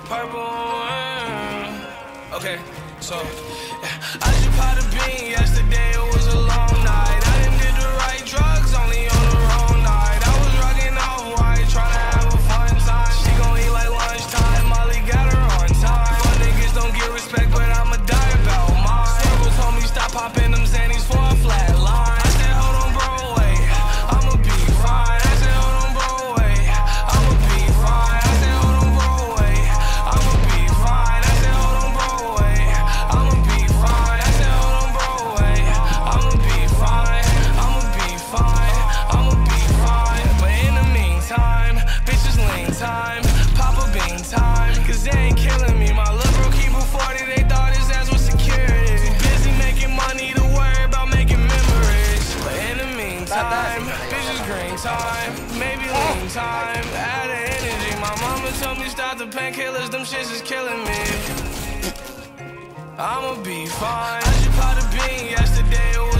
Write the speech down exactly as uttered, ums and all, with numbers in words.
Purple. uh, Okay, so yeah. I just popped a bean yesterday. It was a long night. I didn't did the right drugs, only on the wrong night. I was rocking off white, tryna have a fun time. She gon' eat like lunchtime. Molly got her on time. Fun niggas don't get respect, but I'ma die about mine. Circle told me stop popping them Xannies for a flat line. I said hold on, bro, wait, I'ma be fine. I said hold on, bro, wait, I'ma be fine. I said hold on, bro, wait, I'ma be fine. I said hold on, bro, wait, I'ma be fine. I said hold on, bro, wait, I'ma be fine. I'ma be fine. I'ma be fine. But in the meantime, bitches lean time, Papa bean time, cause they ain't killing me. My little bro keep a forty, they thought his ass was security. Too busy making money to worry about making memories. But in the meantime, bitches green time, maybe lean time, add the energy. My mama told me stop the painkillers, them shits is killing me. I'ma be fine. I just popped a bean yesterday.